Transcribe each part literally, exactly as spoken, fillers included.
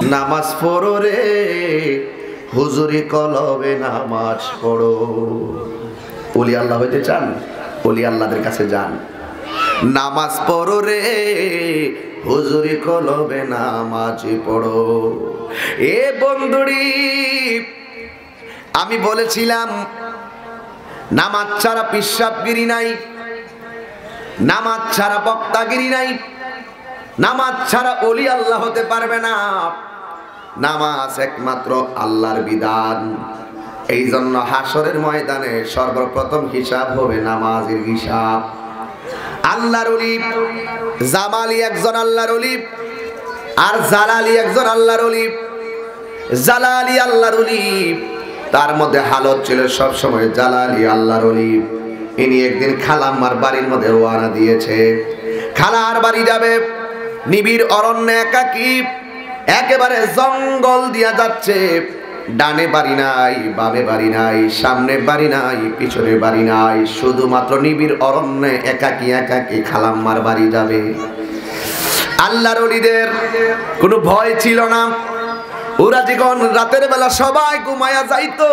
নামাজ পড়ো রে হুজুরি কলবে নামাজ পড়ো। ওলি আল্লাহ হইতে চান, ওলি আল্লাহদের কাছে যান। নামাজ পড়ো রে হুজুরি কলবে নামাজ পড়ো। এ বন্ধুরি, আমি বলেছিলাম নামাজ ছাড়া পিশাবগিরি নাই, নামাজ ছাড়া বক্তাগিরি নাই, নামাজ ছাড়া ওলি আল্লাহ হতে পারবে না। নামাজ একমাত্র আল্লাহর বিধান। এই জন্য হাসরের ময়দানে সর্বপ্রথম হিসাব হবে নামাজের হিসাব। আল্লাহর ওলি জামালি একজন আল্লাহর ওলি, আর জালালি একজন আল্লাহর ওলি। জালালি আল্লাহর ওলি, তার মধ্যে হালত ছিল সব সময় জালালি আল্লাহর ওলি। ইনি একদিন খালাম্মার বাড়ির মধ্যে রওনা দিয়েছে। খালার বাড়ি যাবে, নিবিড় অরণ্য, একাকী, একেবারে জঙ্গল দিয়া যাচ্ছে। ডানে বাড়ি নাই, বামে বাড়ি নাই, সামনে বাড়ি নাই, পিছনে বাড়ি নাই, শুধুমাত্র নিবিড় অরণ্যে একাকী একাকী খালাম্মার বাড়ি যাবে। আল্লাহর ওলিদের কোনো ভয় ছিল না। ওরা যখন রাতের বেলা সবাই ঘুমায়া যাইতো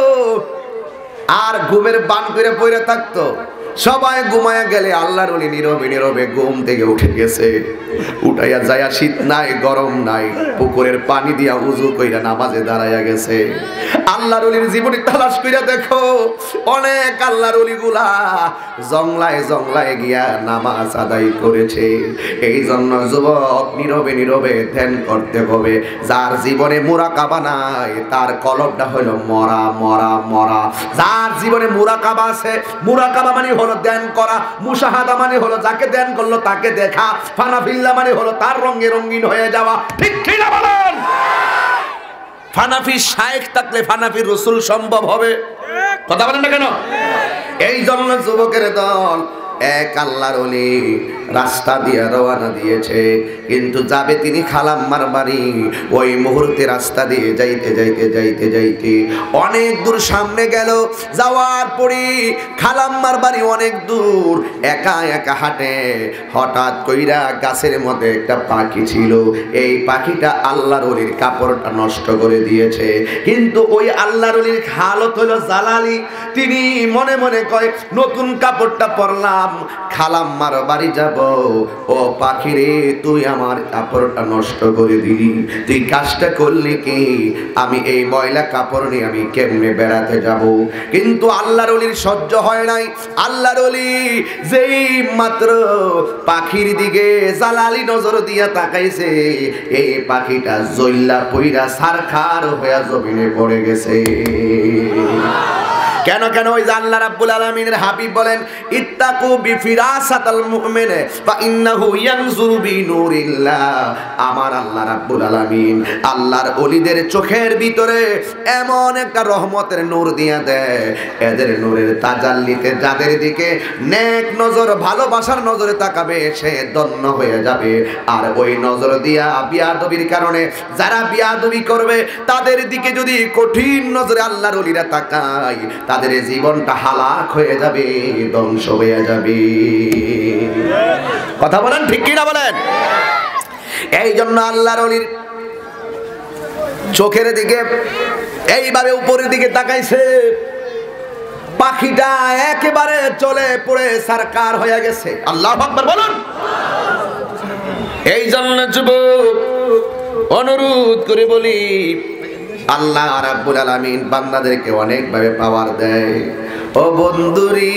আর ঘুমের বান করে পড়ে থাকতো, সবাই ঘুমায়া গেলে আল্লাহর ওলি নীরবে নীরবে ঘুম থেকে উঠে গেছে। উঠাইয়া যায়া শীত নাই গরম নাই পুকুরের পানি দিয়া উজু কইরা নামাজে দাঁড়াইয়া গেছে। আল্লাহর ওলির জীবনী তালাশ কইরা দেখো, অনেক আল্লাহর ওলিগুলা জংলায় জংলায় গিয়া নামাজ আদায় করেছে। এই জন্য যুবক, নীরবে নীরবে ধ্যান করতে হবে। যার জীবনে মুরাকাবা নাই তার কলবটা হলো মরা মরা মরা। যার জীবনে মুরাকাবা আছে, মুরাকাবা মানে হলো ধ্যান করা, মুশাহাদা মানে হলো যাকে ধ্যান করলো তাকে দেখা, ফানাফিল্লা মানে হলো তার রঙে রঙিন হয়ে যাওয়া। ঠিক কি না বলেন? ফানাফি শায়েখ থাকলে ফানাফির রাসূল সম্ভব হবে? কথা বলেন না কেন? এই জন্য যুবকের দল এক আল্লাহর ওলি রাস্তা দিয়ে রওনা দিয়েছে, কিন্তু যাবে তিনি খালাম্মার বাড়ি। ওই মুহূর্তে রাস্তা দিয়ে যাইতে যাইতে যাইতে যাইতে অনেক দূর সামনে গেল। যাওয়ার পরে খালাম্মার বাড়ি অনেক দূর, একা একা হাঁটে। হঠাৎ কইরা গাছের মধ্যে একটা পাখি ছিল। এই পাখিটা আল্লাহর ওলির কাপড়টা নষ্ট করে দিয়েছে। কিন্তু ওই আল্লাহর ওলির হালত হলো জালালি। তিনি মনে মনে কয়, নতুন কাপড়টা পরলাম, খালাম্মার বাড়ি যাব। ও পাখি রে, তুই আমার কাপড়টা নষ্ট করে দিলি, তুই কাজটা করলি কি? আমি এই ময়লা কাপড় নিয়ে আমি কেমনে বেড়াতে যাব? কিন্তু আল্লাহর ওলির সহ্য হয় নাই। আল্লাহর ওলি যেই মাত্র পাখির দিকে জালালি নজর দিয়া তাকাইছে, এই পাখিটা জইল্লা পইরা সারখার হইয়া জমিনে পড়ে গেছে। কেন কেন? ওই যে আল্লাহ রাব্বুল আলামিনের হাবিব বলেন, ইত্তাকু বিফিরাসাতাল মুমিনে ফা ইন্নাহু ইয়ানজুরু বিনুরিল্লাহ। আমার আল্লাহ রাব্বুল আলামিন আল্লাহর ওলিদের চোখের ভিতরে এমন একটা রহমতের নূর দিয়া দেয়, এদের নূরের তাজাল্লিতে যাদের দিকে নেক নজর, ভালোবাসার নজরে তাকাবে সে ধন্য হয়ে যাবে। আর ওই নজর দিয়া বিয়াদবির কারণে যারা বিয়াদবি করবে তাদের দিকে যদি কঠিন নজরে আল্লাহর ওলিরা তাকায়, তাদের জীবনটা হালাক হয়ে যাবে, ধ্বংস হয়ে যাবে। কথা বলেন ঠিক কি না বলেন? এই জন্য আল্লাহর ওলির চোখের দিকে এইভাবে উপরের দিকে তাকাইছে, পাখিটা একেবারে চলে পড়ে সারকার হয়ে গেছে। আল্লাহু আকবার বলুন। এই জন্য যুবক, অনুরোধ করে বলি, আল্লাহ রাব্বুল আলামিন বান্দাদেরকে অনেকভাবে পাওয়ার দেয়। ও বন্ধুরি,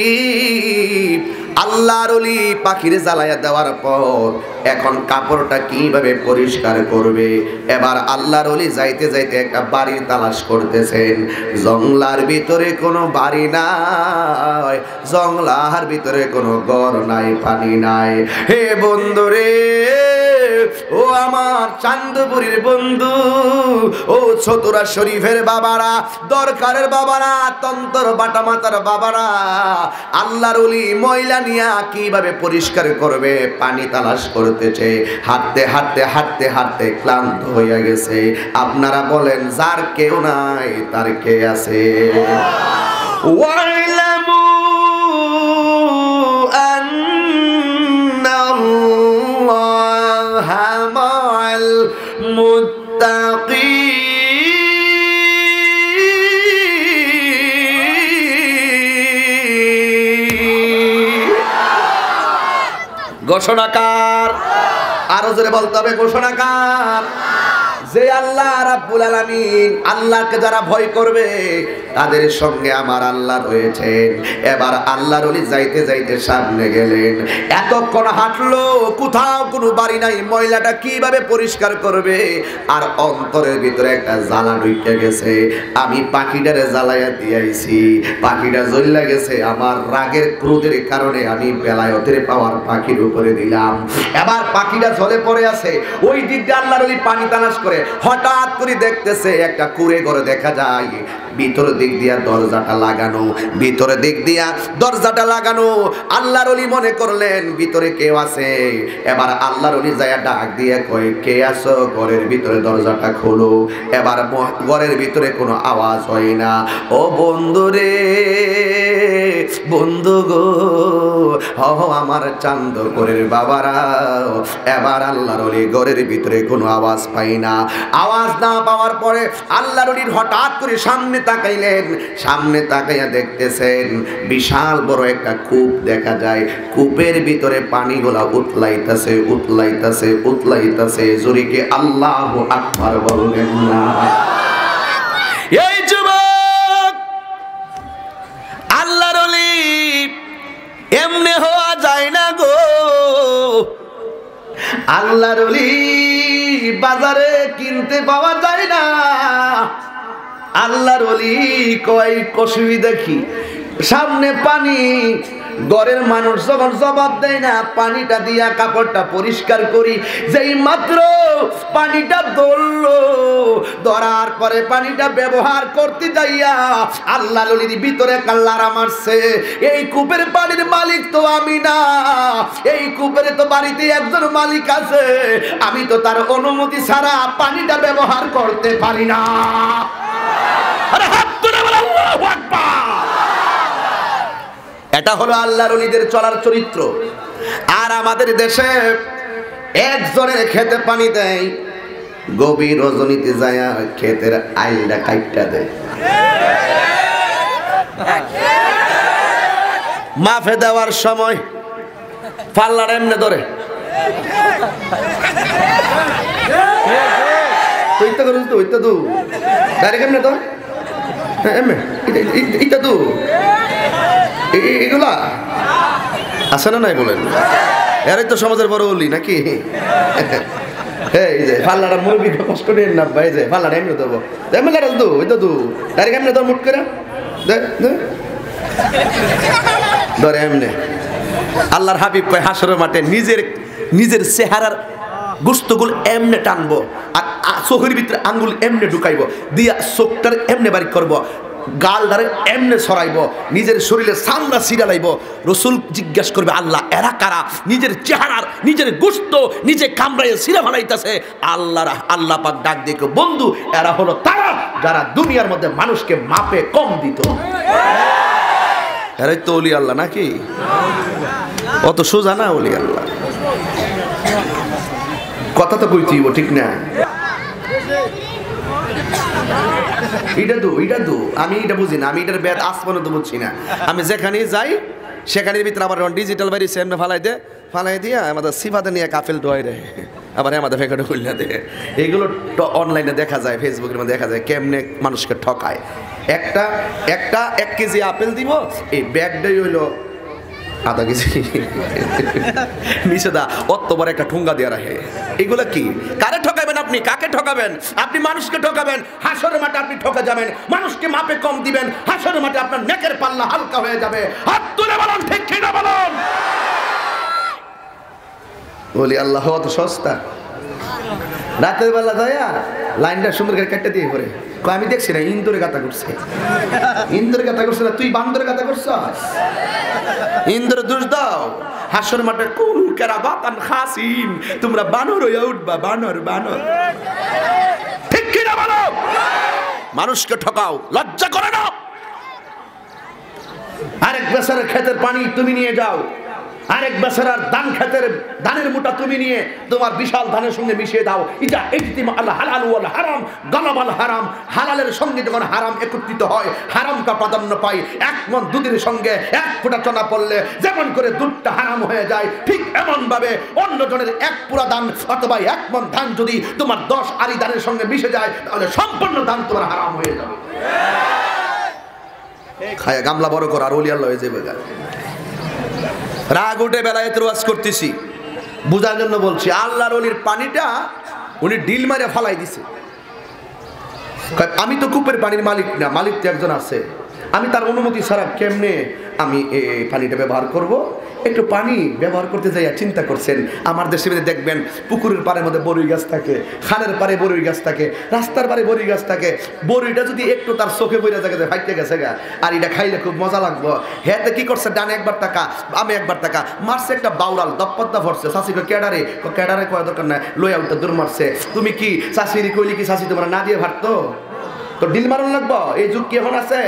আল্লাহর ওলি পাখির জ্বালায়া দেওয়ার পর এখন কাপড়টা কিভাবে পরিষ্কার করবে? এবার আল্লাহর ওলি যাইতে যাইতে একটা বাড়ির তালাশ করতেছেন। জংলার ভিতরে কোনো বাড়ি নাই, জংলার ভিতরে কোনো ঘর নাই, পানি নাই। হে বন্ধুরে, ও আমার চান্দপুরের বন্ধু, ও চতুরা শরীফের বাবারা, দরকারের বাবারা, তন্তর বাটা মাতার বাবারা, আল্লাহর ওলি ময়লা নিয়া কিভাবে পরিষ্কার করবে পানি তালাশ করতেছে। হাঁটতে হাঁটতে হাঁটতে হাঁটতে ক্লান্ত হয়ে গেছে। আপনারা বলেন, যার কেউ নাই তার কে আছে? ওয়াইলামু আন্নাল্লাহা মা'আল মুত্তাকিন। ঘোষণাকার, আরো জোরে বলতে হবে ঘোষণাকার। যে আল্লাহ রাব্বুল আলামিন, আল্লাহকে যারা ভয় করবে তাদের সঙ্গে আমার আল্লাহ রয়েছেন। এবার আল্লাহর ওলি যাইতে যাইতে সামনে গেলেন, এতক্ষণ হাঁটলো, কোথাও কোনো বাড়ি নাই, ময়লাটা কিভাবে পরিষ্কার করবে? আর অন্তরের ভিতরে একটা জ্বালা ঢুকে গেছে, আমি পাখিটারে জ্বালাইয়া দিয়েছি, পাখিটা জ্বললে গেছে, আমার রাগের ক্রোধের কারণে আমি বেলায়তের পাওয়ার পাখির উপরে দিলাম। এবার পাখিটা ঝরে পড়ে আছে, ওই দিক দিয়ে আল্লাহর ওলি পানি তালাশ করে হঠাৎ করে দেখতেছে একটা কুঁড়ে ঘরে দেখা যায়, ভিতরের দিক দিয়া দরজাটা লাগানো, ভিতরের দিক দিয়া দরজাটা লাগানো। আল্লাহর ওলি মনে করলেন ভিতরে কেউ আছে। এবার আল্লাহর ওলি যায়া ডাক দিয়ে কয়, কে আছো? ঘরের ভিতরে দরজাটা খোলো। এবার ঘরের ভিতরে কোনো আওয়াজ হয় না। ও বন্ধু রে, বন্ধু গো, হ আমার চান্দ ঘরের বাবারা। এবার আল্লাহর ওলি ঘরের ভিতরে কোনো আওয়াজ পাই না। আওয়াজ না পাওয়ার পরে আল্লাহর ওলি হঠাৎ করে সামনে তাকাইলেন, সামনে তাকাইয়া দেখতেছেন বিশাল বড় একটা কূপ দেখা যায়। কূপের ভিতরে পানিগুলা উতলাইতেছে উতলাইতেছে উতলাইতেছে। জোরে কি আল্লাহু আকবার বলবেন না? এই যুবক, আল্লাহর ওলি এমনে হওয়া যায় না গো। আল্লাহর ওলি বাজারে কিনতে পাওয়া যায় না। আল্লাহর ওলি কয় কসুই দেখি, সামনে পানি, ঘরের মানুষ যখন জবাব দেয় না, পানিটা দিয়া কাপড়টা পরিষ্কার করি। যেই মাত্র পানিটা ধরলো, ধরার পরে পানিটা ব্যবহার করতে যাইয়া আল্লাহর ওলির ভিতরে কাল্লারা মারছে। এই কূপের পানির মালিক তো আমি না, এই কূপের তো বাড়িতে একজন মালিক আছে, আমি তো তার অনুমতি ছাড়া পানিটা ব্যবহার করতে পারি না। আরে হাত তুলে বলো আল্লাহু আকবার। এটা হলো আল্লাহর ওলিদের চলার চরিত্র। আর আমাদের দেশে একজনের খেতে পানি দেয়, গভীর রজনীতে যায় ক্ষেতের আইলটা কাইটটা দেয়। মাফে দেওয়ার সময় পাল্লার এমনে ধরে, ওইটা করুন তো, ওইটা তো ডাইরেক্ট এমনে ধর, এমনে এটা তো এগুলা আছে না নাই বলেন? এরাই তো সমাজের বড় ওলি নাকি? এই যে পাল্লাটা মুরগি কষ্ট নেন না ভাই, যে পাল্লাটা এমনি দেবো, এমনি দু ওই তো দু ডাইরেক্ট এমনি ধর, মুট করে ধরে এমনি। আল্লাহর হাবিব কয় হাসরের মাঠে নিজের নিজের চেহারার গোস্তগুলো এমনে টানবো, আর চোখের ভিতরে আঙ্গুল এমনে ঢুকাইবো, দিয়া চোখটার এমনে বাড়ি করবো, গালদারে এমনে ছড়াইব, নিজের শরীরে সামনা সিরালাইব। রসুল জিজ্ঞাসা করবে, আল্লাহ এরা কারা? নিজের চেহারার নিজের গোশত নিজে কামড়াইয়ে সিরা ফেলাইতেছে। আল্লাহর আল্লাহ পাক ডাক দেখো, বন্ধু এরা হলো তারা যারা দুনিয়ার মধ্যে মানুষকে মাপে কম দিত। এরাই তো ওলি আল্লাহ নাকি? অত সোজা না ওলি আল্লাহ, কথা তো কইতেইব, ঠিক না? এটা তো এটা তো আমি এটা বুঝি না, আমি এটার ব্যাট আসমানও তো বুঝছি না। আমি যেখানে যাই সেখানের ভিতরে আবার ডিজিটাল বাড়ি সেমনে ফালাই দে, ফালাই দিয়া আমাদের সিফাতে নিয়ে কাফেল ডয় রে, আবার আমাদের ফেকাটা খুললে দে। এইগুলো অনলাইনে দেখা যায়, ফেসবুকের মধ্যে দেখা যায় কেমনে মানুষকে ঠকায়। একটা একটা এক কেজি আপেল দিব, এই ব্যাগটাই হইলো আধা কেজি নিষেধা, অতবার একটা ঠুঙ্গা দিয়ে রাখে। এগুলো কি? কারে ঠকাবেন আপনি? কাকে ঠকাবেন আপনি? মানুষকে ঠকাবেন, হাসরের মাঠে আপনি ঠকে যাবেন। মানুষকে মাপে কম দিবেন, হাসরের মাঠে আপনার নেকের পাল্লা হালকা হয়ে যাবে। হাত তুলে বলুন ঠিক কি না বলুন? বলি আল্লাহ অত সস্তা। রাতের বেলা দয়া লাইনটা সুন্দর করে কেটে দিয়ে পরে আমি দেখছি না, ইন্দুরে গাতা করছে, ইন্দুরে গাতা করছে না, তুই বান্দরে গাতা করছস। ইন্দুরে দোষ দাও, হাসর মাঠে কুল কেরাবাতান খাসিন, তোমরা বানর হয়ে উঠবা, বানর বানর। ঠিক কি না বলো? মানুষকে ঠকাও, লজ্জা করে না? আরেক বেচারের ক্ষেতের পানি তুমি নিয়ে যাও, আরেক বেচারার ধান খেতের ধানের মুঠা তুমি নিয়ে তোমার বিশাল ধানের সঙ্গে মিশিয়ে দাও। ইজা ইজতিমা আল হালাল ওয়াল হারাম গালাবাল হারাম, হালালের সঙ্গে যখন হারাম একত্রিত হয় হারামটা প্রাধান্য পায়। এক মন দুধের সঙ্গে এক ফোঁটা চনা পড়লে যেমন করে দুধটা হারাম হয়ে যায়, ঠিক এমন ভাবে অন্যজনের এক পুরা ধান অথবা এক মন ধান যদি তোমার দশ আরি ধানের সঙ্গে মিশে যায় তাহলে সম্পূর্ণ ধান তোমার হারাম হয়ে যাবে। খায়া গামলা বড় কর আর ওলি আল্লাহ হয়ে যাবে। রাগ উঠে বেলায় ওয়াজ করতেছি বুঝার জন্য বলছি। আল্লাহর ওলির পানিটা উনি ডিল মারে ফালাই দিছে। আমি তো কূপের পানির মালিক না, মালিক তো একজন আছে, আমি তার অনুমতি ছাড়া কেমনে আমি এই পানিটা ব্যবহার করব? একটু পানি ব্যবহার করতে যাইয়া চিন্তা করছেন। আমার দেশে দেখবেন পুকুরের পাড়ের মধ্যে বড়ই গাছ থাকে, খালের পাড়ে বড়ই গাছ থাকে, রাস্তার পাড়ে বড়ই গাছ থাকে। বড়ইটা যদি একটু তার চোখে বইরা জায়গাতে ফাইটে গেছে গা, আর এটা খাইলে খুব মজা লাগবো। হ্যাঁ কি করছে, ডানে একবার টাকা আমি একবার টাকা মারছে, একটা বাউরাল দপ্পদ্দা ফরছে। শাশি কো ক্যাডারে ক্যাডারে কয় দরকার নাই, লই আউটটা দূর মারছে। তুমি কি শাশিরি কইলি কি শাশি তোমরা না দিয়ে ভারতো তো ডিল মারণ লাগবো? এই যুগ কি এখন আছে?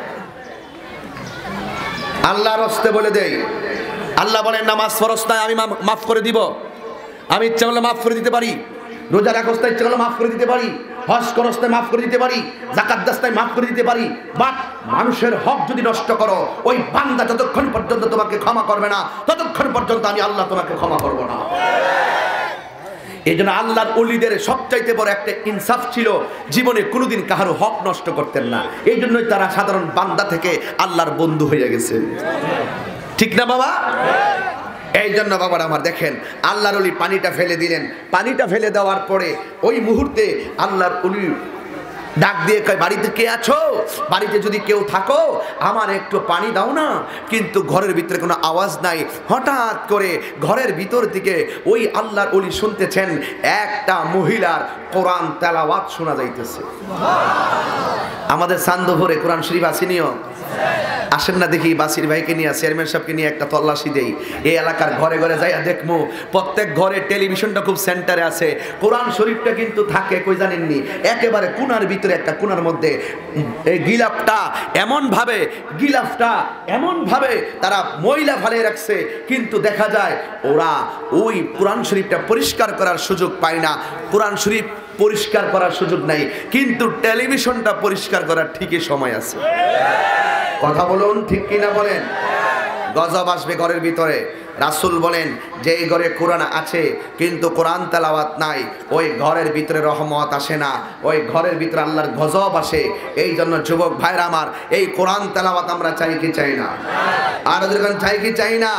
আল্লাহর হস্তে বলে দেই, আল্লাহ বলেন নামাজ ফরজ নাই, আমি মাফ করে দিব। আমি ইচ্ছা করলে মাফ করে দিতে পারি, রোজা রাখতে ইচ্ছা করলে মাফ করে দিতে পারি, হজ করতে মাফ করে দিতে পারি, যাকাত দাস্তায় মাফ করে দিতে পারি। বাট মানুষের হক যদি নষ্ট করো, ওই বান্দা যতক্ষণ পর্যন্ত তোমাকে ক্ষমা করবে না ততক্ষণ পর্যন্ত আমি আল্লাহ তোমাকে ক্ষমা করব না। এই জন্য আল্লাহর ওলিদের সবচাইতে বড় একটা ইনসাফ ছিল, জীবনে কোনোদিন কাহারও হক নষ্ট করতেন না। এই জন্যই তারা সাধারণ বান্দা থেকে আল্লাহর বন্ধু হয়ে গেছে। ঠিক না বাবা? এই জন্য বাবার আমার দেখেন, আল্লাহর ওলি পানিটা ফেলে দিলেন। পানিটা ফেলে দেওয়ার পরে ওই মুহূর্তে আল্লাহর ওলি ডাক দিয়ে কয়, বাড়িতে কে আছো? বাড়িতে যদি কেউ থাকো আমার একটু পানি দাও না। কিন্তু ঘরের ভিতরে কোনো আওয়াজ নাই। হঠাৎ করে ঘরের ভিতর থেকে ওই আল্লাহর ওলি শুনতেছেন একটা মহিলার কোরআন তেলাওয়াত শোনা যাইতেছে। আমাদের চান্দপুরে কোরআন শরীফ আসেনিও? আসেন না দেখি, বাসির ভাইকে নিয়ে চেয়ারম্যান সাহেবকে নিয়ে একটা তল্লাশি দেই। এই এলাকার ঘরে ঘরে যাইয়া দেখবো প্রত্যেক ঘরে টেলিভিশনটা খুব সেন্টারে আছে, কোরআন শরীফটা কিন্তু থাকে কই জানেননি, একেবারে কোনার ভিতরে একটা কোনার মধ্যে। এই গিলাফটা এমন ভাবে গিলাফটা এমন ভাবে তারা ময়লা ফেলে রাখছে, কিন্তু দেখা যায় ওরা ওই কোরআন শরীফটা পরিষ্কার করার সুযোগ পায় না। কোরআন শরীফ পরিষ্কার করার সুযোগ নাই, কিন্তু টেলিভিশনটা পরিষ্কার করার ঠিকই সময় আছে। কথা বলুন, ঠিক কিনা বলেন? গজব আসবে ঘরের ভিতরে। রাসূল বলেন, যেই ঘরে কোরআন আছে কিন্তু কোরআন তেলাওয়াত নাই, ওই ঘরের ভিতরে রহমত আসে না, ওই ঘরের ভিতরে আল্লাহর গজব আসে। এই জন্য যুবক ভাইরা আমার, এই কোরআন তেলাওয়াত আমরা চাই কি চাই না? আর যখন চাই কি চাই না?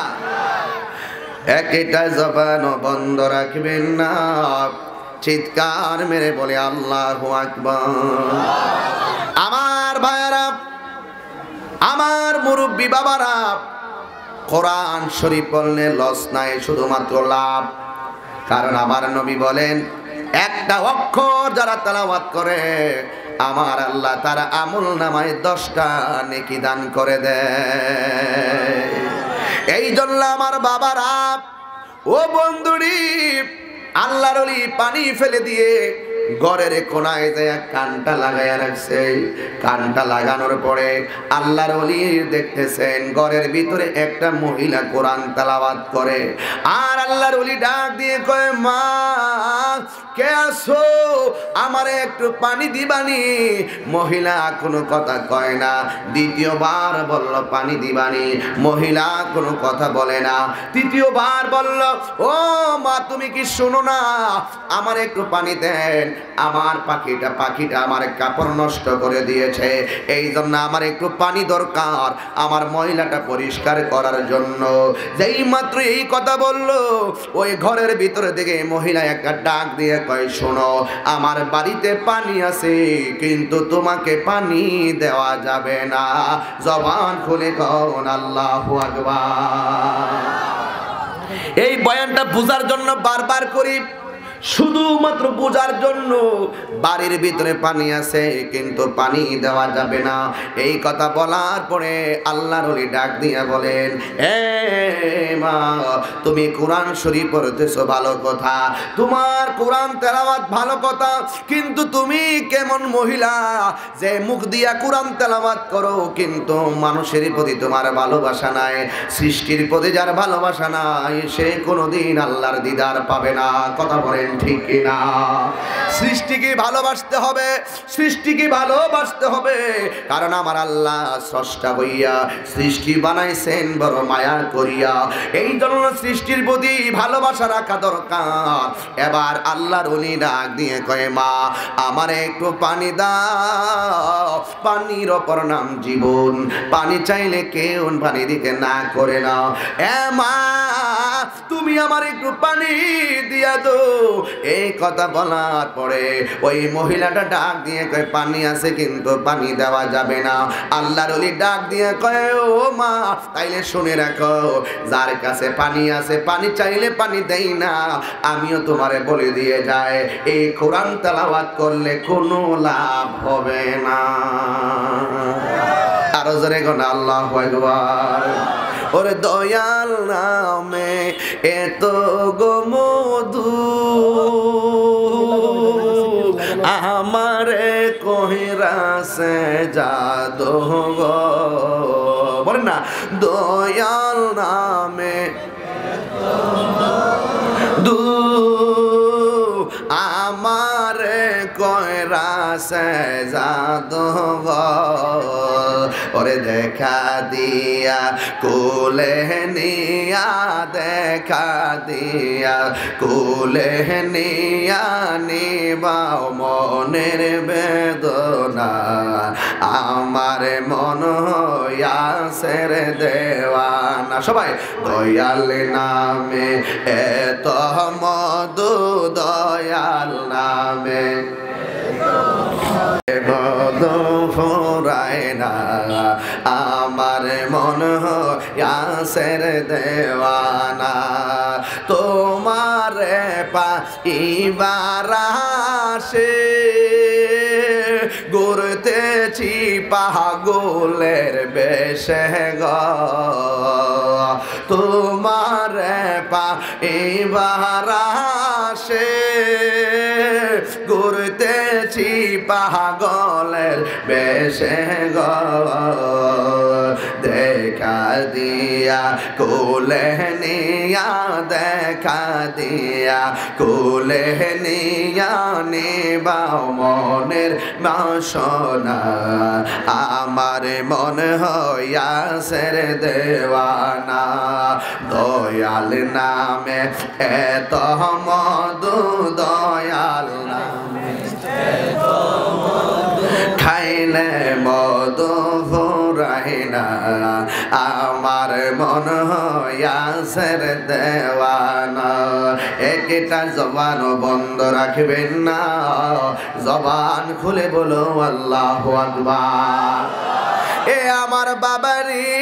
একটা জবান বন্ধ রাখবেন না, চিৎকার মেরে বলে আল্লাহু আকবার। আমার ভাইরা, আমার মুরব্বী বাবারা, কোরআন শরীফ পড়লে লস নাই, শুধুমাত্র লাভ। কারণ আমার নবী বলেন, একটা অক্ষর যারা তেলাওয়াত করে আমার আল্লাহ তারা আমল নামায় দশটা নেকি দান করে দেয়। এই জন্য আমার বাবারা, ও বন্ধুরি, আল্লাহর ওলি পানি ফেলে দিয়ে ঘরের কোনায় যায় কানটা লাগাইয়া রাখছে। কানটা লাগানোর পরে আল্লাহর ওলি দেখতেছেন ঘরের ভিতরে একটা মহিলা কোরআন তেলাওয়াত করে। আর আল্লাহর ওলি ডাক দিয়ে কয়, মা কে আছো? আমারে একটু পানি দিবানি? মহিলা কোনো কথা কয় না। দ্বিতীয়বার বলল, পানি দিবানি? মহিলা কোনো কথা বলে না। তৃতীয়বার বলল, ও মা তুমি কি শোনো না, আমার একটু পানি দেন, আমার পাখিটা পাখিটা আমার কাপড় নষ্ট করে দিয়েছে, এই জন্য আমার একটু পানি দরকার আমার ময়লাটা পরিষ্কার করার জন্য। যেই মাত্র এই কথা বলল, ওই ঘরের ভিতরে থেকে মহিলা একটা ডাক দিয়ে কয়, শোনো, আমার বাড়িতে পানি আছে কিন্তু তোমাকে পানি দেওয়া যাবে না। জবান খুলে কোন আল্লাহু আকবার। এই বয়ানটা বুঝার জন্য বারবার করি, শুধুমাত্র বোঝার জন্য বাড়ির ভিতরে পানি আছে কিন্তু পানি দেওয়া যাবে না। এই কথা বলার পরে আল্লাহর ওলি ডাক দিয়ে বলেন, এ মা, তুমি কোরআন শরীফ পড়তেছো ভালো কথা, তোমার কোরআন তেলাওয়াত ভালো কথা, কিন্তু তুমি কেমন মহিলা যে মুখ দিয়া কোরআন তেলাওয়াত করো কিন্তু মানুষের প্রতি তোমার ভালোবাসা নাই, সৃষ্টির প্রতি যার ভালোবাসা নাই সে কোনোদিন আল্লাহর দিদার পাবে না। কথা বলেন ঠিক কিনা? সৃষ্টিকে ভালোবাসতে হবে, সৃষ্টিকে ভালোবাসতে হবে, কারণ আমার আল্লাহ স্রষ্টা হইয়া সৃষ্টি বানাইছেন বড় মায়া করিয়া, এই জন্য সৃষ্টির প্রতি ভালোবাসা রাখা দরকার। এবার আল্লাহর ওলি ডাক দিয়ে কয়, মা আমার একটু পানি দাও, পানির অপর নাম জীবন, পানি চাইলে কেউ পানি দিতে না করে না। এ মা, তুমি আমার একটু পানি দিয়া দো। এই কথা বলার পরে ওই মহিলাটা ডাক দিয়ে কয়, পানি আছে কিন্তু পানি দেওয়া যাবে না। আল্লাহর ওলি ডাক দিয়ে কয়, ও মা, তাইলে শুনে রাখো, যার কাছে পানি আছে পানি চাইলে পানি দেই না। আমিও তোমারে বলে দিয়ে যায়, এই কোরআন তেলাওয়াত করলে কোনো লাভ হবে না। আরো জোরে কোন আল্লাহু আকবার। ওরে দয়াল নামে এত গো মধু, আমারে কহিরাছে জাদু গো। বলেন না, দয়াল নামে দু আমারে কইরাছে জাদু গো। ওরে দেখা দিয়া কোলে নিয়া, দেখা দিয়া কোলে নিয়া নিবাও মনের বেদনা, আমার মন হইয়াছে রে দেওয়ানা। সবাই দয়াল নামে এত মধু, দয়াল নামে মধু ফুরায় না, আমার মন হইয়াছে রে দেওয়ানা। তোমারে পাইবার আশে ঘুরতেছি পাগলের বেশে গো, তোমারে পাইবার আশে ঘুরতেছি পাগলের বেশে গো। দেখা দিয়া কোলে নিয়া, দেখা দিয়া কোলে নিয়া নিবাও মনের বাসনা, আমার মন হইয়াছে রে দেওয়ানা। দয়াল নামে এত মধু, দয়াল নামে খাইলে মধু ফুরায় না, আমার মন হইয়াছে রে দেওয়ানা। একটা জবান বন্ধ রাখবেন না, জবান খুলে বলো আল্লাহু আকবার। এ আমার বাবারি,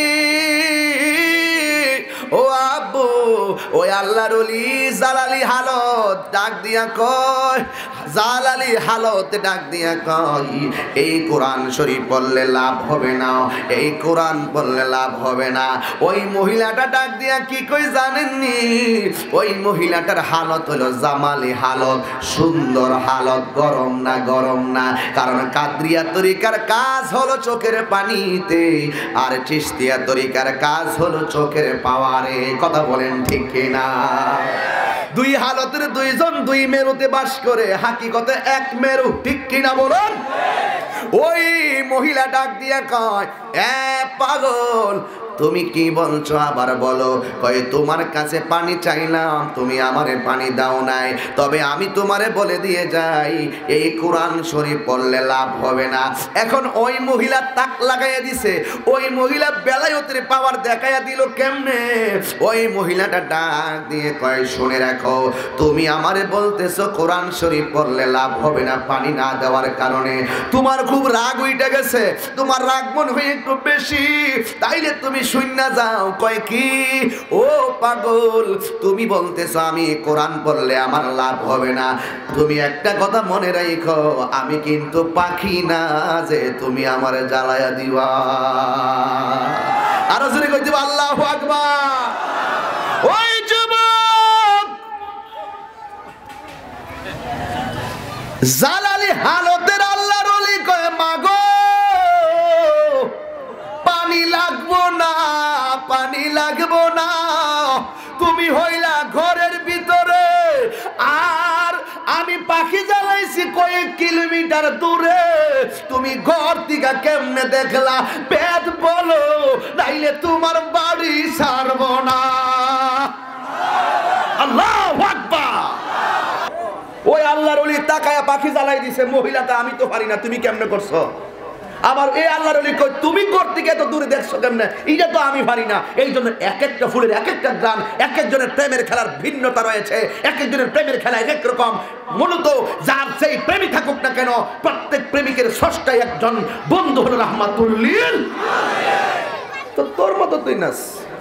ও আব্বু, ওই আল্লাহর ওলি জালালি হালত ডাক দিয়া কয়, জালালি হালত ডাক দিয়া কয়, এই কোরআন শরীফ পড়লে লাভ হবে না, এই কোরআন পড়লে লাভ হবে না। ওই মহিলাটা ডাক দিয়া কি কই জানেননি? ওই মহিলাটার হালত হলো জামালি হালত, সুন্দর হালত, গরম না, গরম না। কারণ কাদরিয়া তরিকার কাজ হলো চোখের পানিতে, আর চিশতিয়া তরিকার কাজ হলো চোখের পাওয়ারে। কথা বলেন ঠিক কিনা? দুই হালতের দুইজন দুই মেরুতে বাস করে, হাকিকতে এক মেরু। ঠিক কিনা বলুন? ওই মহিলা ডাক দিয়া কয়, এ পাগল, তুমি কি বলছো আবার বলো। কয়, তোমার কাছে পানি চাইলাম, তুমি আমারে পানি দাও নাই, তবে আমি তোমারে বলে দিয়ে যাই, এই কোরআন শরীফ পড়লে লাভ হবে না। এখন ওই মহিলা তাক লাগাইয়া দিছে, ওই মহিলা বেলায়তের পাওয়ার দেখাইয়া দিল কেমনে? ওই মহিলাটা ডাক দিয়ে কয়, শুনে রাখো, তুমি আমারে বলতেছো কোরআন শরীফ পড়লে লাভ হবে না পানি না দেওয়ার কারণে, তোমার খুব রাগ উঠে গেছে, তোমার রাগ মন হয়ে একটু বেশি, তাইলে তুমি শুননা যাও। কয় কি? ও পাগল, তুমি বলতেছো আমি কোরআন পড়লে আমার লাভ হবে না। তুমি একটা কথা মনে রাখো, আমি কিন্তু পাখি না যে তুমি আমারে জ্বালায়া দিবা। আরো জোরে কই দিবা আল্লাহু আকবার। ওই যুবক জালালি হালতের আল্লাহর ওলি কয় মাগো পানি লাগবো না, পানি লাগবো না, তুমি হইলা ঘরের ভিতরে, আর আমি পাখি জ্বালাইছি কয়েক কিলোমিটার দূরে, তুমি ঘর থেকে কেমনে দেখলা? পেট বলো, নাইলে তোমার বাড়ি ছাড়ব না। আল্লাহু আকবার। ওই আল্লাহর ওলি তাকায়া পাখি জ্বালাই দিছে। মহিলাটা আমি তো পারি না, তুমি কেমনে করছো? আবার এই আল্লাহর ওলি কই তুমি করতে গিয়ে তো দূরে দেখছো কেমনে? এইটা তো আমি পারি না। এই জন্য এক একটা ফুলের এক একটা গ্রাম, এক একজনের প্রেমের খেলার ভিন্নতা রয়েছে, এক একজনের প্রেমের খেলা এক এক রকম। মূলত যার সেই প্রেমী থাকুক না কেন, প্রত্যেক প্রেমিকের স্রষ্টাই একজন, বন্ধু হলো রাহমাতুল লিল। তো তোর মতো তুই নাস।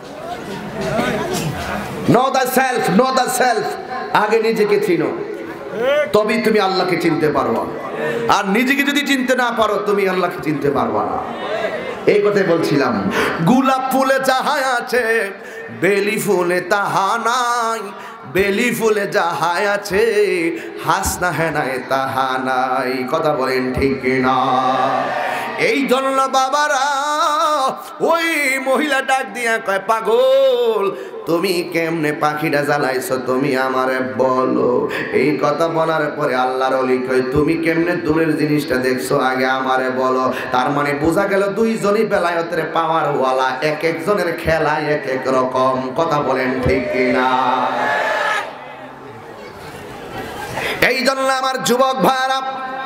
Know the self, know the self. আগে নিজেকে চিনো, তবেই তুমি আল্লাহকে চিনতে পারো। আর নিজেকে যদি চিনতে না পারো, তুমি আল্লাহকে চিনতে পারবা না। এই কথাই বলছিলাম, গোলাপ ফুলে যাহা আছে বেলি ফুলে তাহা নাই, বেলি ফুলে যাহা আছে হাসনা হেনায় তাহা নাই। কথা বলেন ঠিক না? এই জন্য বাবারা ওই মহিলা ডাক দিয়া কয় পাগল, তুমি কেমনে পাখিটা জ্বালাইছো তুমি আমারে বলো। এই কথা বলার পরে আল্লাহর ওলি কয় তুমি কেমনে দূরের জিনিসটা দেখছো আগে আমারে বলো। তার মানে বোঝা গেল দুইজনই বেলায়েতের পাওয়ার ওয়ালা, এক একজনের খেলা এক এক রকম। কথা বলেন ঠিক কিনা? এই জন্য আমার যুবক ভাইরা,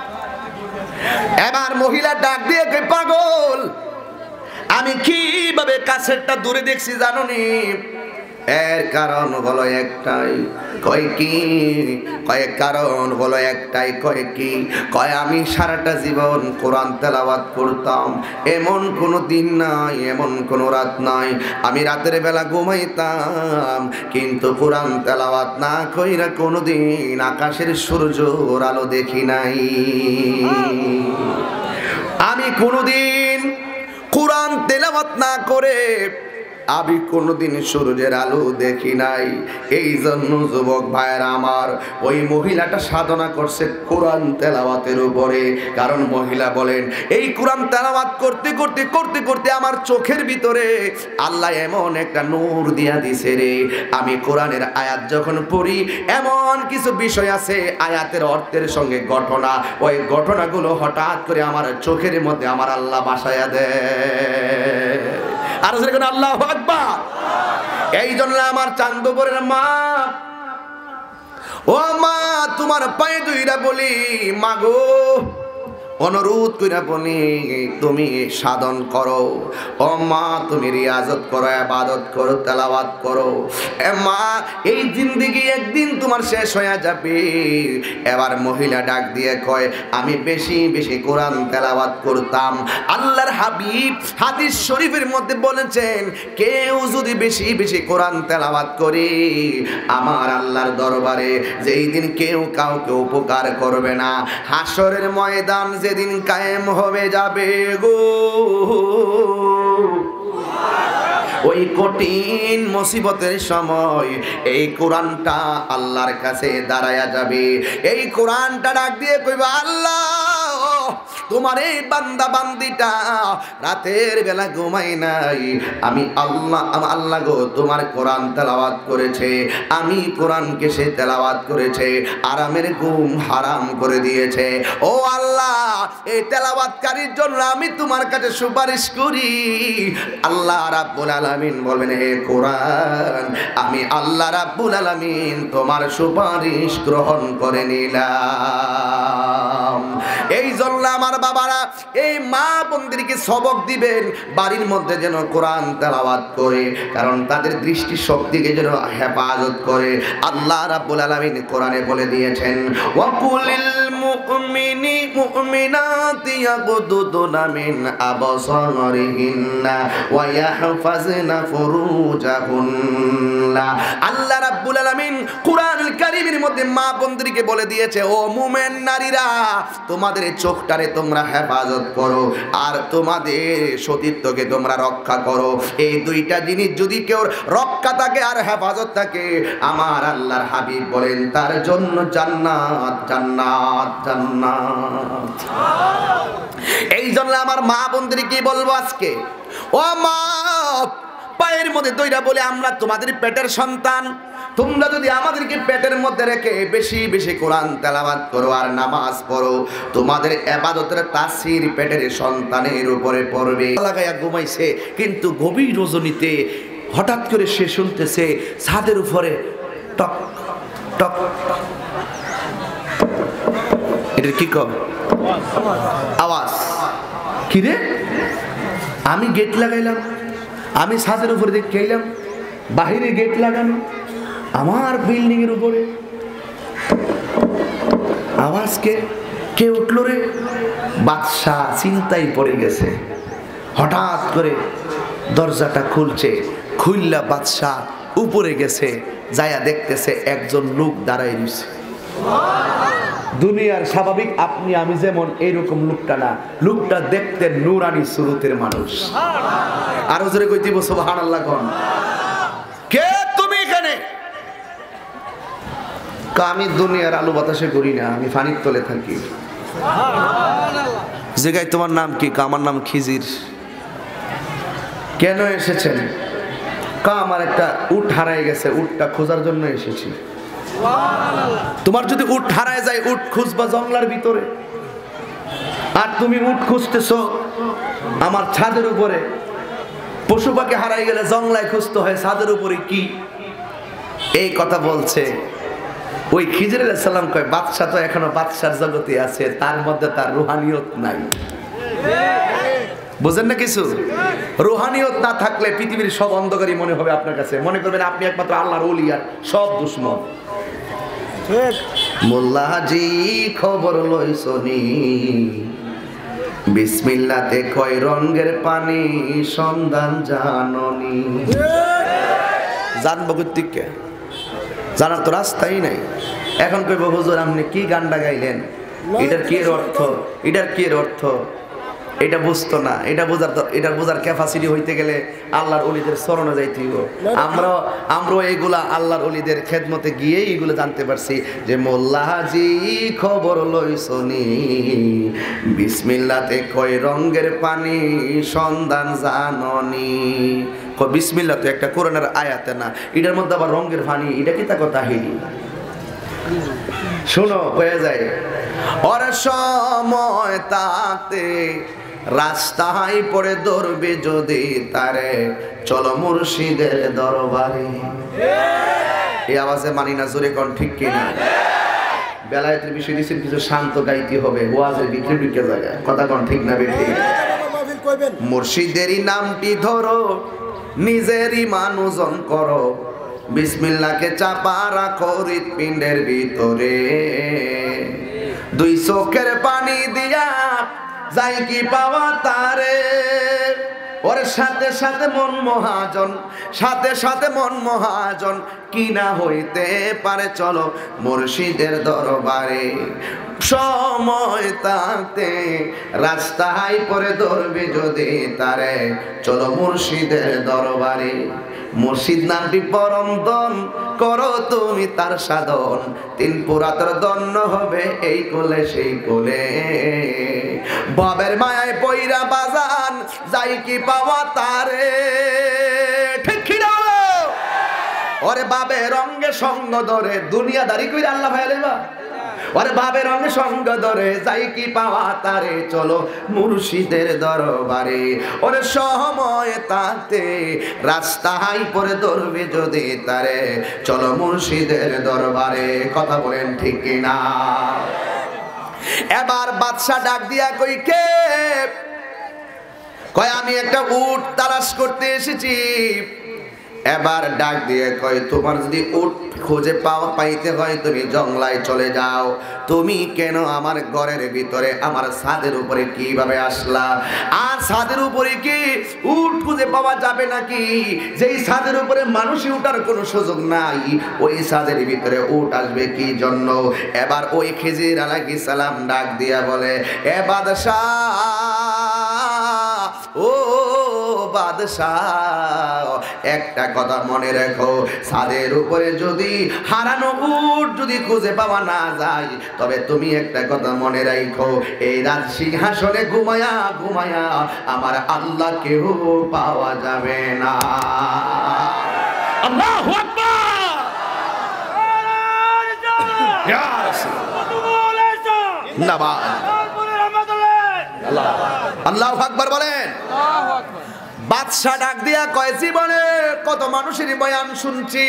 এবার মহিলা ডাক দিয়ে কয় পাগল, আমি কিভাবে কাছেরটা দূরে দেখছি জানো নি? এর কারণ হলো একটাই। কয় কি? কয়েক কারণ হলো একটাই। কয় কি? কয় আমি সারাটা জীবন কোরআন তেলাওয়াত করতাম, এমন কোনো দিন নাই, এমন কোনো রাত নাই আমি রাতের বেলা ঘুমাইতাম, কিন্তু কোরআন তেলাওয়াত না কইরা কোনোদিন আকাশের সূর্যর আলো দেখি নাই। আমি কোনোদিন কোরআন তেলাওয়াত না করে আমি কোনোদিন সূর্যের আলো দেখি নাই। এই জন্য যুবক ভাইরা আমার, ওই মহিলাটা সাধনা করছে কোরআন তেলাওয়াতের উপরে। কারণ মহিলা বলেন, এই কোরআন তেলাওয়াত করতে করতে করতে করতে আমার চোখের ভিতরে আল্লাহ এমন একটা নূর দিয়া দিছে রে, আমি কোরআনের আয়াত যখন পড়ি এমন কিছু বিষয় আছে আয়াতের অর্থের সঙ্গে ঘটনা, ওই ঘটনাগুলো হঠাৎ করে আমার চোখের মধ্যে আমার আল্লাহ বাসায়া দেয়। আর যেরকম আল্লাহু আকবার। এই জন্য আমার চান্দপুরের মা, ও মা, তোমার পায়ে দুইটা বলি মাগো, অনুরোধ কইরা বলি তুমি সাধন করো। ও মা, তুমি রিয়াজত করো, ইবাদত করো, তেলাওয়াত করো। এ মা, এই জিন্দেগি একদিন তোমার শেষ হয়ে যাবে। এবার মহিলা ডাক দিয়ে কয়, আমি বেশি বেশি কোরআন তেলাওয়াত করতাম। আল্লাহর হাবিব হাদিস শরীফের মধ্যে বলেছেন, কেউ যদি বেশি বেশি কোরআন তেলাওয়াত করে আমার আল্লাহর দরবারে যেই দিন কেউ কাউকে উপকার করবে না, হাসরের ময়দান যেদিন কায়েম হবে যাবে গো, ওই কঠিন মুসিবতের সময় এই কোরআনটা আল্লাহর কাছে দাঁড়ায়া যাবে। এই কোরআনটা ডাক দিয়ে কইবা, আল্লাহ তোমার এই বান্দা বান্দিটা রাতের বেলা ঘুমাই নাই, আমি আল্লাহ আল্লাহ গো তোমার কোরআন তেলাওয়াত করেছে, আমি কোরআনকে সে তেলাওয়াত করেছে, আরামের ঘুম হারাম করে দিয়েছে। ও আল্লাহ, এই তেলাওয়াতকারীর জন্য আমি তোমার কাছে সুপারিশ করি। আল্লাহ রাব্বুল আলামিন বলবেন, হে কোরআন, আমি আল্লাহ রাব্বুল আলামিন তোমার সুপারিশ গ্রহণ করে নিলাম। এই জন্য আমার বাবারা, এই মা বোনদেরকে সবক দিবেন বাড়ির মধ্যে যেন কোরআন তেলাওয়াত করে, কারণ তাদের দৃষ্টি শক্তিকে যেন হেফাজত করে। আল্লাহ রাব্বুল আলামিন কোরআনে বলে দিয়েছেন, ওয়াকুলিল মুমিনি মুমিনাতি ইয়াগুদুনা মিন আবসারিহিন্না ওয়া ইয়াহফাজনা ফুরুজাহুন্না। আল্লাহ রাব্বুল আলামিন কুরআনুল কারীমের মধ্যে মা বোনদেরকে বলে দিয়েছে, ও মুমিন নারীরা, তোমাদের চোখটারে তোমরা হেফাজত করো আর তোমাদের সতীত্বকে তোমরা রক্ষা করো। এই দুইটা জিনিস যদি কেউ রক্ষা থাকে আর হেফাজত থাকে, আমার আল্লাহর হাবিব বলেন তার জন্য জান্নাত জান্নাত জান্নাত। এই জন্য আমার মা বোনদের কি বলবো আজকে, ও মা, পায়ের মধ্যে দইরা বলে আমরা তোমাদের পেটের সন্তান, তোমরা যদি আমাদেরকে পেটের মধ্যে রেখে বেশি বেশি কোরআন তেলাওয়াত করো আর নামাজ পড়ো, তোমাদের ইবাদতের তাসির পেটের সন্তানের উপরে পড়বে। লাগায়া ঘুমাইছে, কিন্তু গভীর রজনীতে হঠাৎ করে সে শুনতেছে ছাদের উপরে টক টক, এটা কি কর আওয়াজ, কি রে? আমি গেট লাগাইলাম, আমি ছাদের উপরে দেখে গেলাম, বাহিরে গেট লাগানো, আমার বিল্ডিং এর উপরে আওয়াজ, কে কে উঠলো রে? বাদশা চিন্তায় পড়ে গেছে। হঠাৎ করে দরজাটা খুলছে, খুললা বাদশা উপরে গেছে, যায়া দেখতেছে একজন লোক দাঁড়ায় রয়েছে। দুনিয়ার স্বাভাবিক আপনি আমি যেমন এইরকম লোকটা না, লোকটা দেখতে নুরানি সুরতের মানুষ। আরো জোরে কইতে বসো সুবহানাল্লাহ কোন। কে তুমি এখানে? আমি দুনিয়ার আলো বাতাসে করি না, আমি পানির তলে থাকি। জায়গায় তোমার নাম কি? আমার নাম খিজির। কেন এসেছেন? কা আমার একটা উট হারায় গেছে, উটটা খোঁজার জন্য এসেছি। তোমার যদি উট হারায় যায়, উট খুঁজবা জঙ্গলার ভিতরে, আর তুমি উট খুঁজতেছো আমার ছাদের উপরে। পশু পাখি হারাই গেলে জঙ্গলায় খুঁজতে হয়, ছাদের উপরে কি? এই কথা বলছে। ওই খিজির আলাইহিস সালাম কয়, বাদশা তো এখনো বাদশার জগতে আছে, তার মধ্যে তার রুহানিয়ত নাই। বুঝেন না কিছু? রুহানিয়ত না থাকলে পৃথিবীর সব অন্ধকারই মনে হবে আপনার কাছে, মনে করবেন আপনি একমাত্র আল্লাহর ওলি আর সব দুশমন। মোল্লাজি খবর লইছনি, বিসমিল্লাতে কয় রঙের পানি সন্ধান জাননি। জানবো কর্তৃককে, জানার তো রাস্তাই নাই। এখন কইব হুজুর আপনি কি গানটা গাইলেন, এটার কি এর অর্থ, এটার কি এর অর্থ? এটা বুঝতো না। এটা বোঝার, এটার বোঝার ক্যাপাসিটি হইতে গেলে আল্লাহর ওলিদের শরণে যাইতে হইব। আমরা আমরাও এইগুলা আল্লাহর ওলিদের খেদমতে গিয়ে এইগুলো জানতে পারছি যে মোল্লাজি খবর লইছনি, বিসমিল্লাতে কয় রঙের পানি সন্ধান জাননি। বিসমিল্লাহ তো একটা কোরআনের আয়াতে না, এটার মধ্যে আবার রঙের পানি, এটা কি তা কথা হিলি? শোনো, হয়ে যায় ওর সময় তাতে রাস্তায় পড়ে ধরবে যদি তারে, চলো মুর্শিদের দরবারে। এই আওয়াজে মানি না, জোরে কোন ঠিক কিনা? বেলায়েতের বিষয় দিচ্ছেন, কিছু শান্ত গাইতে হবে, ওয়াজের ভিতরে ঢুকে জায়গায়, কথা কোন ঠিক না বেঠি? মুর্শিদেরই নামটি ধরো, নিজেরই মানুষজন করো, বিসমিল্লাহকে চাপা রাখো হৃৎপিণ্ডের ভিতরে, দুই চোখের পানি দিয়া যাই কি পাওয়া তারে। ওর সাথে সাথে মন মহাজন, সাথে সাথে মন মহাজন, কি না হইতে পারে চলো মুর্শিদের দরবারে। সময় তাতে রাস্তায় পরে ধরবে যদি তারে, চলো মুর্শিদের দরবারে। মুর্শিদ নামটি পরম দন, করো তুমি তার সাধন, তিন পুরাতর দন্য হবে এই কোলে সেই কোলে। বাবের মায়ায় পইরা বাজান যাই কি পাওয়া তারে, ঠিক কি না? ওরে বাবে রঙ্গে সঙ্গ ধরে দুনিয়াদারি কইরা আল্লাহ ভাই লেবা, ওরে বাবে রঙ্গে সঙ্গ ধরে যাই কি পাওয়া তারে, চলো মুর্শিদের দরবারে। ওরে সময় তাতে রাস্তায় পরে ধরবে যদি তারে, চলো মুর্শিদের দরবারে। কথা বলেন ঠিক কিনা? এবার বাদশা ডাক দিয়া কই, কে? কয় আমি একটা উট তালাশ করতে এসেছি। এবার ডাক দিয়ে কয় তোমার যদি উট খুঁজে পাওয়া পাইতে হয় তুমি জঙ্গলায় চলে যাও, তুমি কেন আমার ঘরের ভিতরে আমার ছাদের উপরে কিভাবে আসলা? আর ছাদের উপরে কি উট খুঁজে পাওয়া যাবে নাকি? যেই ছাদের উপরে মানুষই উঠার কোনো সুযোগ নাই, ওই ছাদের ভিতরে উট আসবে কি জন্য? এবার ওই খিজির আলাইহিস সালাম ডাক দিয়া বলে, এ বাদশাহ, ও বাদশাহ, একটা কথা মনে রেখো, ছাদের উপরে যদি হারানো উট যদি খুঁজে পাওয়া না যায়, তবে তুমি একটা কথা মনে রাখো, এই রাজ সিংহাসনে ঘুমায়া ঘুমায়া আমার আল্লাহ কেউ পাওয়া যাবে না। আল্লাহু আকবার। আল্লাহু আকবার বলেন। বাদশা ডাক দিয়া কয়, জীবনে কত মানুষের বয়ান শুনছি,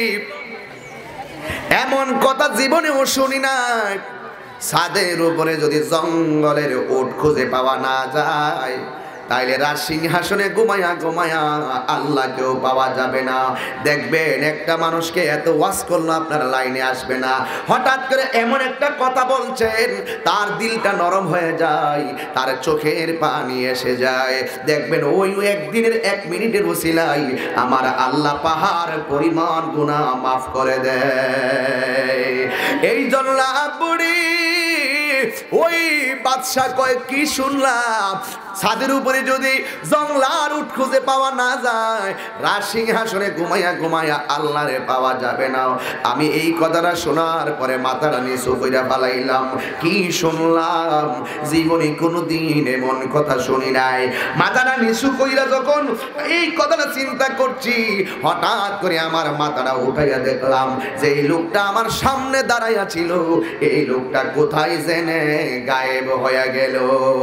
এমন কথা জীবনেও শুনি নাই, ছাদের উপরে যদি জঙ্গলের উট খুঁজে পাওয়া না যায়, তাইলে রাজ সিংহাসনে ঘুমায়া ঘুমায়া আল্লাহকেও পাওয়া যাবে না। দেখবেন একটা মানুষকে এত ওয়াজ করলো আপনার লাইনে আসবে না, হঠাৎ করে এমন একটা কথা বলছেন তার দিলটা নরম হয়ে যায়, তার চোখের পানি এসে যায়। দেখবেন ওই একদিনের এক মিনিটের ওসিলায় আমার আল্লাহ পাহাড় পরিমাণ গুনাহ মাফ করে দেয়। এই জন্য বুড়ি ওই বাদশা কয়, কি শুনলাম, ছাদের উপরে যদি জংলার উট খুঁজে পাওয়া না যায়, রাজ সিংহাসনে ঘুমাইয়া ঘুমাইয়া আল্লাহরে পাওয়া যাবে না। আমি এই কথাটা শোনার পরে মাথাটা নিচু কইরা ফালাইলাম। কি শুনলাম, জীবনে কোনোদিন এমন কথা শুনি নাই। মাথাটা নিচু কইরা যখন এই কথাটা চিন্তা করছি, হঠাৎ করে আমার মাথাটা উঠাইয়া দেখলাম যে এই লোকটা আমার সামনে দাঁড়াইয়া ছিল, এই লোকটা কোথায় জেনে গায়েব হয়ে গেল।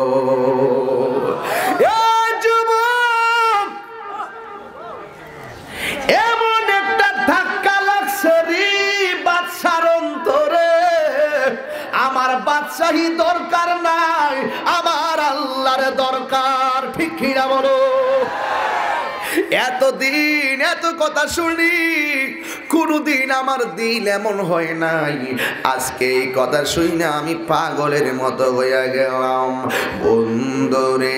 এমন একটা ধাক্কা লাগছে রে বাদশার অন্তরে, আমার বাদশাহী দরকার নাই, আমার আল্লাহর দরকার। ঠিক কিনা বলো? এতদিন এত কথা শুনি, কোনদিন আমার দিল এমন হয় নাই, আজকে এই কথা শুনে আমি পাগলের মতো হইয়া গেলাম। বন্ধুরে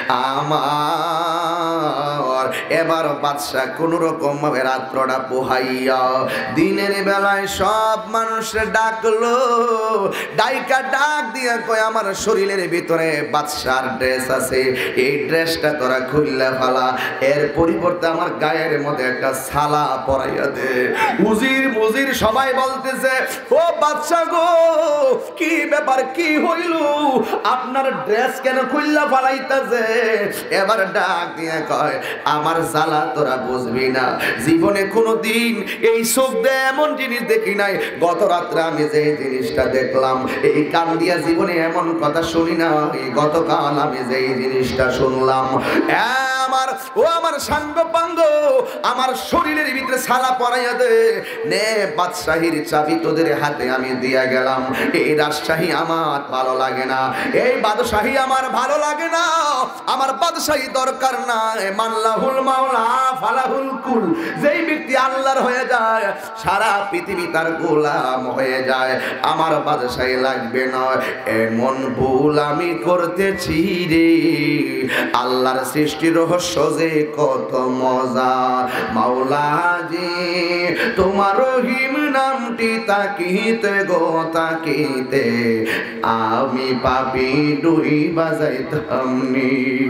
আমার, এবার বাদশা কোন রকম ভাবে রাত্রটা পোহাইয়া দিনের বেলায় সব মানুষের ডাকলো, ডাইকা ডাক দিয়া কয়, আমার শরীরের ভিতরে বাদশার ড্রেস আছে, এই ড্রেসটা তোরা খুললে ফেলা, এর পরিবর্তে আমার গায়ের মধ্যে একটা ছালা পরাইয়া দে। উজির মুজির সবাই বলতেছে, ও বাদশা গো, কি ব্যাপার, কি হইল, আপনার ড্রেস কেন খুললা ফালাইতাছে? এবার ডাক দিয়ে কয়, আমার জ্বালা তোরা বুঝবি না, জীবনে কোনোদিন এই চোখ দিয়ে এমন জিনিস দেখি নাই, গত রাত্রে আমি যে জিনিসটা দেখলাম, এই কান দিয়া জীবনে এমন কথা শুনি না, গতকাল আমি যে জিনিসটা শুনলাম। আমার ও আমার সাঙ্গ পাঙ্গ, আমার শরীরের ভিতরে ছালা পরাইয়া দে, নে বাদশাহীর চাবি তোদের হাতে আমি দিয়া গেলাম। এই রাজশাহী আমার ভালো লাগে না, এই বাদশাহী আমার ভালো লাগে না, আমার বাদশাহী দরকার নাই। মাল্লাহুল মাওলা ফালাহুল কুল, যেই ব্যক্তি আল্লাহর হয়ে যায় সারা পৃথিবী তার গোলাম হয়ে যায়, আমার বাদশাহী লাগবে না। এমন ভুল আমি করতেছি রে, আল্লাহর সৃষ্টির রহস্য যে কত মজা। মাওলা জি তোমার রহিম নামটি তাকিতে গো তাকিতে, আমি পাপি ডুই বাজাইতাম নি।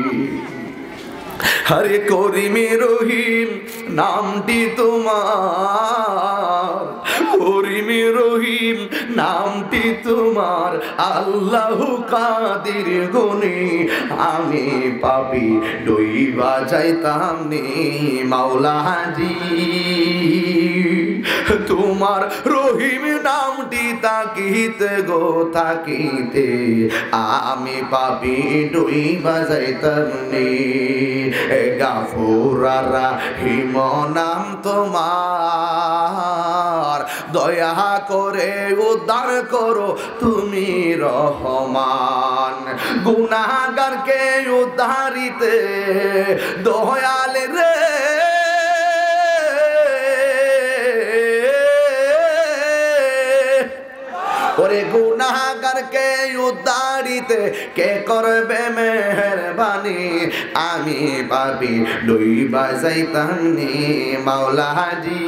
হরে করিমে রহিম নামটি তোমার, করিমে রহিম নামটি তোমার, আল্লাহ কাদির গুণী আমি পাপি ডই বাজাইতাম নি। মাওলাজি তোমার রহিম নামটি তাকিতে গো তাকিতে, আমি পাপি ডই বাজাইতাম নি। গাফুর রাহিম নাম তোমার, দয়া করে উদ্ধার করো তুমি রহমান। গুনাহগারকে উদ্ধারিতে দয়াল রে, ওরে গুনাহগারকে উদ্ধারিতে কে করবে মেহেরবানি আমি পাপি ডুইবা যাইতাম নি মাওলাজি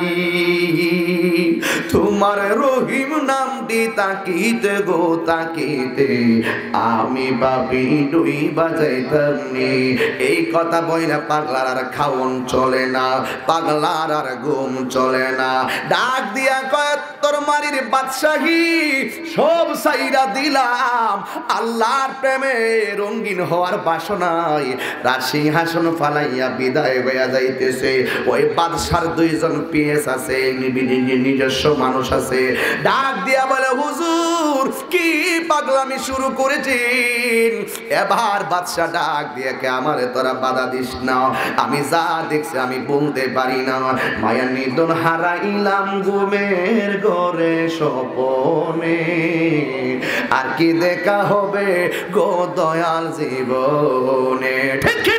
তোমার রহিম নামটি তাকিতে গো তাকিতে আমি পাপি ডুইবা যাইতাম নি। এই কথা বইলা পাগলার আর খাওন চলে না, পাগলার আর ঘুম চলে না। ডাক দিয়া কয় তোর মারির বাদশাহী সব সাইরা দিলাম, আল্লাহর প্রেমে রঙিন হওয়ার বাসনায় রাজ সিংহাসন ফালাইয়া বিদায় হইয়া যাইতেছে। ওই বাদশার দুইজন পিএস আছে, নিজস্ব মানুষ আছে। ডাক দিয়া বলে হুজুর কি পাগলামি শুরু করেছেন? এবার বাদশা ডাক দিয়ে কে আমারে তোরা বাধা দিস না, আমি যা দেখছি আমি বলতে পারি না। মায়ার নিদন হারাইলাম ঘুমের ঘরে স্বপনে, আর কি দেখা হবে গো দয়াল জীবনে। ঠিক